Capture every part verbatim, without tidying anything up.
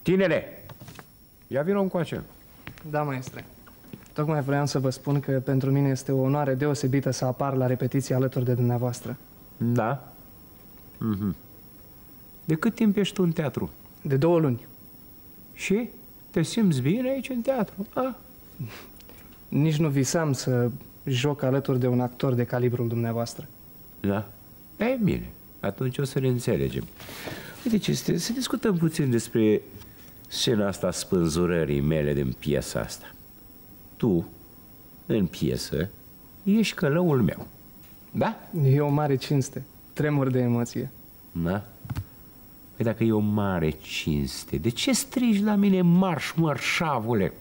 Tinere, ia vină încoace. Da, maestre. Tocmai vreau să vă spun că pentru mine este o onoare deosebită să apar la repetiție alături de dumneavoastră. Da? Mm-hmm. De cât timp ești tu în teatru? De două luni. Și? Te simți bine aici în teatru? A? Nici nu visam să joc alături de un actor de calibrul dumneavoastră. Da? E bine. Atunci o să ne înțelegem. Uite ce este, să discutăm puțin despre scena asta a spânzurării mele din piesa asta. Tu, în piesă, ești călăul meu. Da? E o mare cinste. Tremur de emoție. Da? Păi dacă e o mare cinste, de ce strigi la mine marș, mărșavule?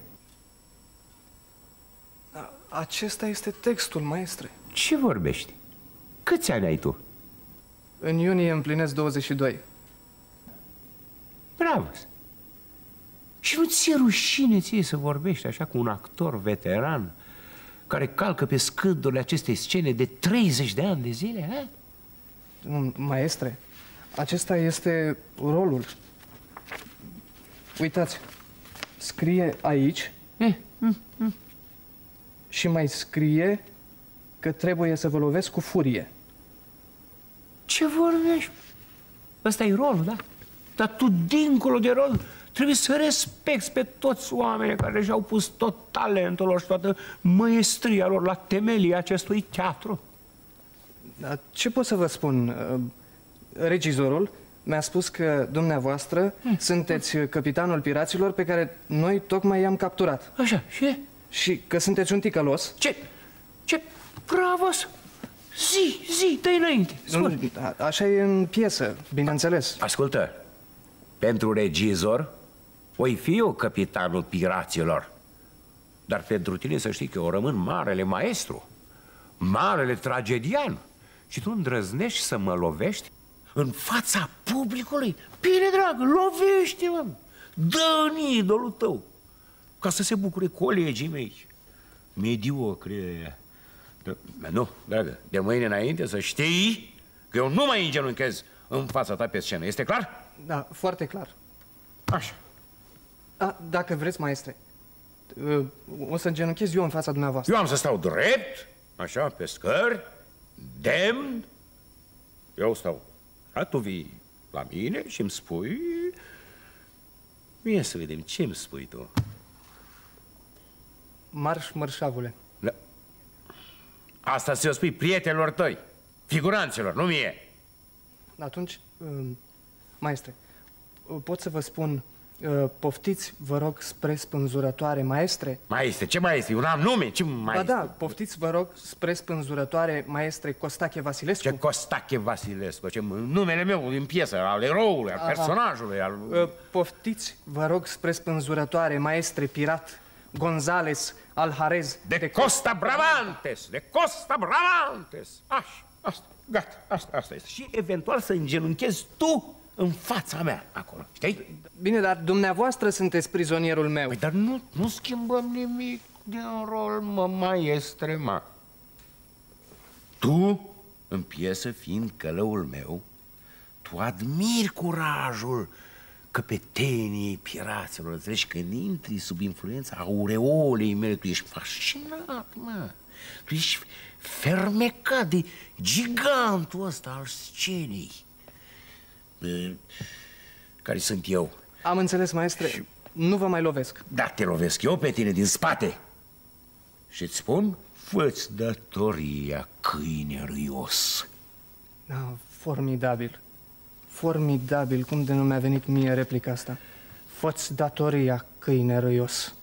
Acesta este textul, maestre. Ce vorbești? Câți ani ai tu? În iunie împlinesc douăzeci și doi. Bravo! Și nu ți-e rușine ție să vorbești așa cu un actor veteran care calcă pe scândurile acestei scene de treizeci de ani de zile, ha? Maestre, acesta este rolul. Uitați, scrie aici eh, mm, mm. și mai scrie că trebuie să vă lovesc cu furie. Ce vorbești? Ăsta e rolul, da? Dar tu, dincolo de rol, trebuie să respecti pe toți oamenii care și-au pus tot talentul lor și toată măestria lor la temelii acestui teatru. Dar ce pot să vă spun? Regizorul mi-a spus că dumneavoastră hmm. sunteți capitanul piraților pe care noi tocmai i-am capturat. Așa, și? Și că sunteți un ticălos. Ce? Ce? Bravo! Zi, zi, dă-i înainte. Nu, a, așa e în piesă, bineînțeles. Ascultă, pentru regizor, oi fi eu capitanul piraților. Dar pentru tine să știi că eu rămân marele maestru, marele tragedian. Și tu îndrăznești să mă lovești în fața publicului? Bine, dragă, lovește-mă! Dă-n idolul tău, ca să se bucure colegii mei. Mediocre. Nu, dragă, de mâine înainte să știi că eu nu mai îngenunchez în fața ta pe scenă. Este clar? Da, foarte clar. Așa. A, dacă vreți, maestre, o să îngenunchez eu în fața dumneavoastră. Eu am să stau drept, așa, pe scări, demn. Eu stau. A, tu vii la mine și îmi spui... Bine să vedem, ce îmi spui tu? Marș, mărșavule. Da. Asta să-i spui prietenilor tăi, figuranților, nu mie. Atunci, maestre, pot să vă spun, poftiți, vă rog, spre spânzurătoare, maestre? Maestre, ce maestre? Eu n-am nume, ce maestre? Ba da, poftiți, vă rog, spre spânzurătoare, maestre Costache Vasilescu? Ce Costache Vasilescu? Ce numele meu din piesă, al eroului, al Aha. personajului, al... Poftiți, vă rog, spre spânzurătoare, maestre pirat Gonzales Alharez de, de Costa Bravantes, de Costa Bravantes. Așa, asta, gata, asta, asta este. Și eventual să îngenunchezi tu în fața mea, acolo, știi? Bine, dar dumneavoastră sunteți prizonierul meu. Păi, dar nu, nu schimbăm nimic din rol, mă, maestre, mă. Tu, în piesă, fiind călăul meu, tu admiri curajul căpeteniei piraților, înțelegi? Când intri sub influența aureolei mele, tu ești fascinat, mă. Tu ești fermecat de gigantul ăsta al scenei. Care sunt eu. Am înțeles, maestre. Și... nu vă mai lovesc. Da, te lovesc eu pe tine din spate. Și-ți spun, fă-ți datoria, câine râios. Da, formidabil. Formidabil, cum de nu mi-a venit mie replica asta. Fă-ți datoria, câine râios.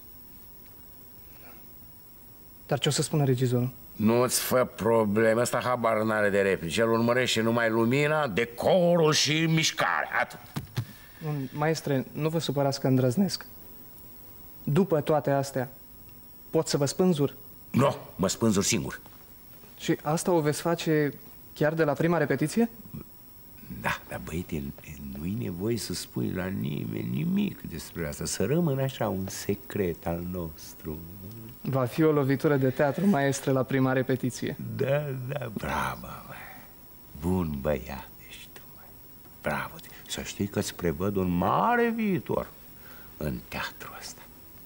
Dar ce o să spună regizorul? Nu-ți fă probleme, ăsta habar n-are de replici. El urmărește numai lumina, decorul și mișcarea. Atât. Maestre, nu vă supărați că îndrăznesc. După toate astea, pot să vă spânzur? Nu, mă spânzur singur. Și asta o veți face chiar de la prima repetiție? Da, dar băiete, nu-i nevoie să spui la nimeni nimic despre asta. Să rămână așa un secret al nostru. Va fi o lovitură de teatru, maestre, la prima repetiție. Da, da, bravo, mă. Bun băiat ești tu, mă. Bravo. Să știi că îți prevăd un mare viitor. în teatru ăsta.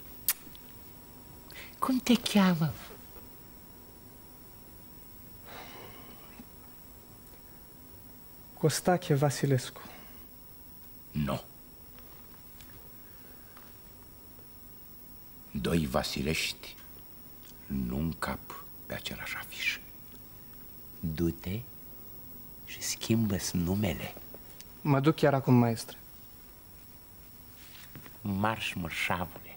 Cum te cheamă? Costache Vasilescu. Nu. Doi Vasilești nu încap pe același afiș. Du-te și schimbă-ți numele. Mă duc chiar acum, maestre. Marș, mărșavule.